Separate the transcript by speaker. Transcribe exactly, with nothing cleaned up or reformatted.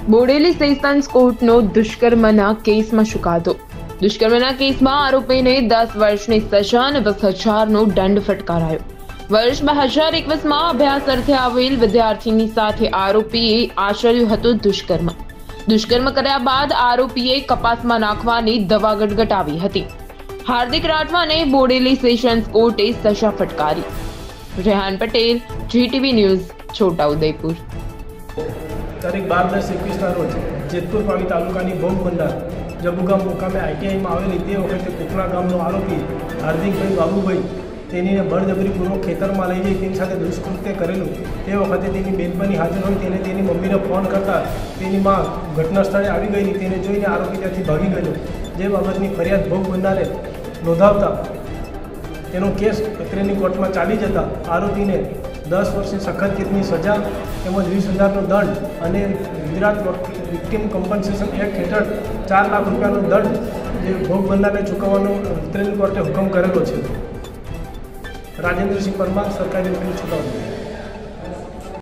Speaker 1: Bodeli sessions કોર્ટનો દુષ્કર્મના કેસમાં ચુકાદો। દુષ્કર્મના કેસમાં આરોપીને દસ વર્ષની સજા અને વીસ હજારનો દંડ ફટકારાયો। વર્ષ બે હજાર એકવીસમાં અભ્યાસ અર્થે આવેલ વિદ્યાર્થીની સાથે આરોપીએ આચર્યું હતું દુષ્કર્મ। દુષ્કર્મ કર્યા બાદ આરોપીએ કપાસમાં નાખવાની દવા ગટગટાવી હતી। હાર્દિક રાઠવાને બોડેલી સેશન્સ કોર્ટે સજા ફટકારી। Rehan Patel, GTV news, Chhotaudepur.
Speaker 2: તારીખ બાર દસ એકવીસના રોજ જેતપુર પાવી તાલુકાની ભોગ બંધાર જબુગામ મુકામે આઈટીઆઈમાં આવેલી તે વખતે કોકલા ગામનો આરોપી હાર્દિકભાઈ બાબુભાઈ તેનીને બળજબરીપૂર્વક ખેતરમાં લઈ જઈ તેની સાથે દુષ્કૃત્ય કરેલું। તે વખતે તેની બેનપણી હાજર હોય તેને તેની મમ્મીને ફોન કરતા તેની માં ઘટના સ્થળે આવી ગયેલી। તેને જોઈને આરોપી ત્યાંથી ભાગી ગયેલો, જે બાબતની ફરિયાદ ભોગ બંધારે નોંધાવતા તેનો કેસ અત્રેની કોર્ટમાં ચાલી જતા આરોપીને દસ વર્ષની સખત કેદની સજા તેમજ વીસ હજારનો દંડ અને ગુજરાત વિક્ટિમ કમ્પન્સેશન એક્ટ હેઠળ ચાર લાખ રૂપિયાનો દંડ જે ભોગ બનનારને ચૂકવવાનો અત્રેની કોર્ટે હુકમ કરેલો છે। રાજેન્દ્રસિંહ પરમાર, સરકારી વકીલ, છોટાઉદેપુર।